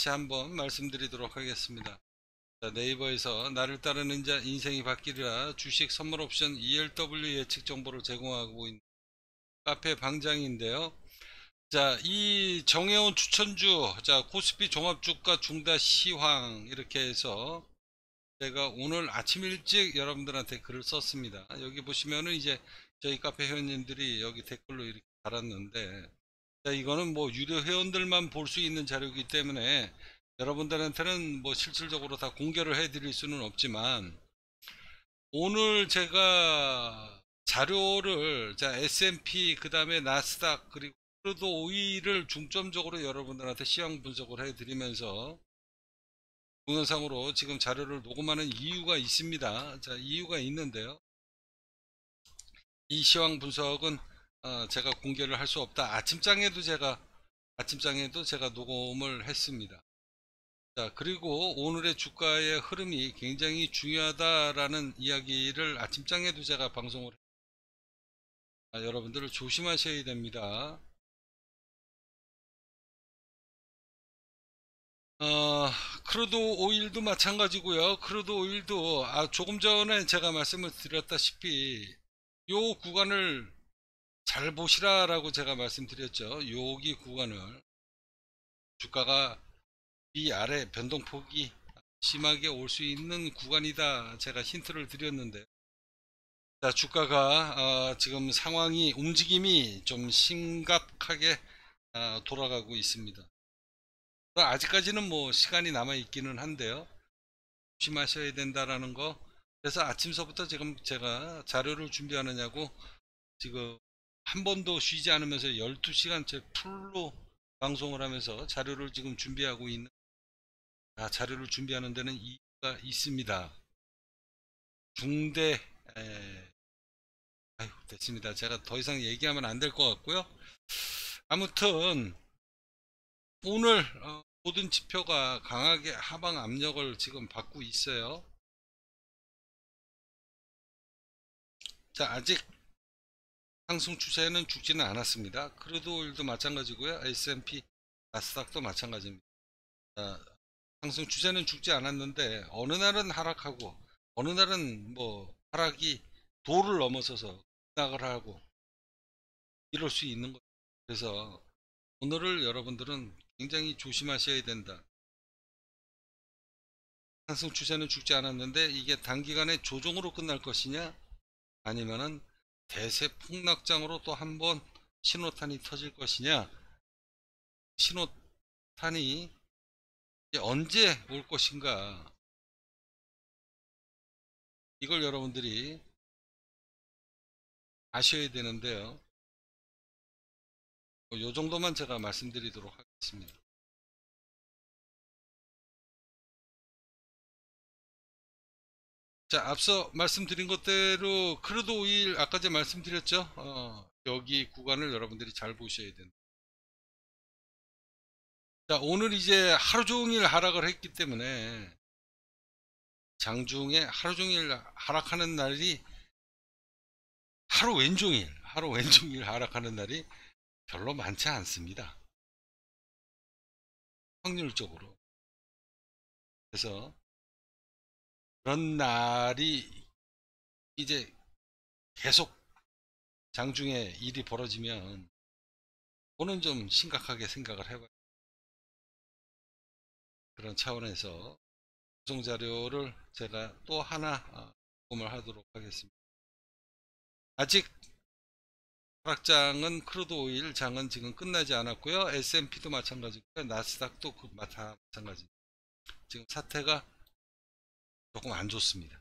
다시 한번 말씀드리도록 하겠습니다. 자, 네이버에서 나를 따르는 자 인생이 바뀌리라 주식 선물 옵션 ELW 예측 정보를 제공하고 있는 카페 방장인데요. 자, 이 정해온 추천주, 자, 코스피 종합주가 중다 시황 이렇게 해서 제가 오늘 아침 일찍 여러분들한테 글을 썼습니다. 여기 보시면은 이제 저희 카페 회원님들이 여기 댓글로 이렇게 달았는데, 자, 이거는 뭐 유료 회원들만 볼 수 있는 자료이기 때문에 여러분들한테는 뭐 실질적으로 다 공개를 해 드릴 수는 없지만, 오늘 제가 자료를, 자, S&P 그 다음에 나스닥 그리고 크루드 오일을 중점적으로 여러분들한테 시황 분석을 해 드리면서 동영상으로 지금 자료를 녹음하는 이유가 있습니다. 자, 이유가 있는데요. 이 시황 분석은 제가 공개를 할 수 없다. 아침장에도 제가 녹음을 했습니다. 자, 그리고 오늘의 주가의 흐름이 굉장히 중요하다라는 이야기를 아침장에도 제가 방송을 여러분들을 조심하셔야 됩니다. 크루드 오일도 마찬가지고요. 크루드 오일도 조금 전에 제가 말씀을 드렸다시피 요 구간을 잘 보시라라고 제가 말씀드렸죠. 여기 구간을 주가가 위아래 변동폭이 심하게 올 수 있는 구간이다. 제가 힌트를 드렸는데, 자, 주가가 지금 상황이 움직임이 좀 심각하게 돌아가고 있습니다. 아직까지는 뭐 시간이 남아 있기는 한데요. 조심하셔야 된다라는 거. 그래서 아침서부터 지금 제가 자료를 준비하느냐고 지금 한 번도 쉬지 않으면서 12시간째 풀로 방송을 하면서 자료를 지금 준비하고 있는, 자료를 준비하는 데는 이유가 있습니다. 중대, 아유, 됐습니다. 제가 더 이상 얘기하면 안 될 것 같고요. 아무튼, 오늘, 모든 지표가 강하게 하방 압력을 지금 받고 있어요. 자, 아직 상승 추세는 죽지는 않았습니다. 크루드 오일도 마찬가지고요. S&P, 나스닥도 마찬가지입니다. 자, 상승 추세는 죽지 않았는데 어느 날은 하락하고 어느 날은 뭐 하락이 도를 넘어서서 급락을 하고 이럴 수 있는 거예요. 그래서 오늘을 여러분들은 굉장히 조심하셔야 된다. 상승 추세는 죽지 않았는데 이게 단기간에 조정으로 끝날 것이냐 아니면은 대세 폭락장으로 또 한번 신호탄이 터질 것이냐, 신호탄이 언제 올 것인가, 이걸 여러분들이 아셔야 되는데요. 요 정도만 제가 말씀드리도록 하겠습니다. 자, 앞서 말씀드린 것대로 크루드 오일 아까 제가 말씀드렸죠. 여기 구간을 여러분들이 잘 보셔야 된다. 자, 오늘 이제 하루 종일 하락을 했기 때문에 장중에 하루 종일 하락하는 날이 하루 왼종일 하락하는 날이 별로 많지 않습니다. 확률적으로. 그래서 그런 날이 이제 계속 장중에 일이 벌어지면 그거는 좀 심각하게 생각을 해봐요. 그런 차원에서 구성 자료를 제가 또 하나 녹음을 하도록 하겠습니다. 아직 하락장은 크루드 오일 장은 지금 끝나지 않았고요. S&P도 마찬가지고요. 나스닥도 마찬가지. 지금 사태가 조금 안 좋습니다.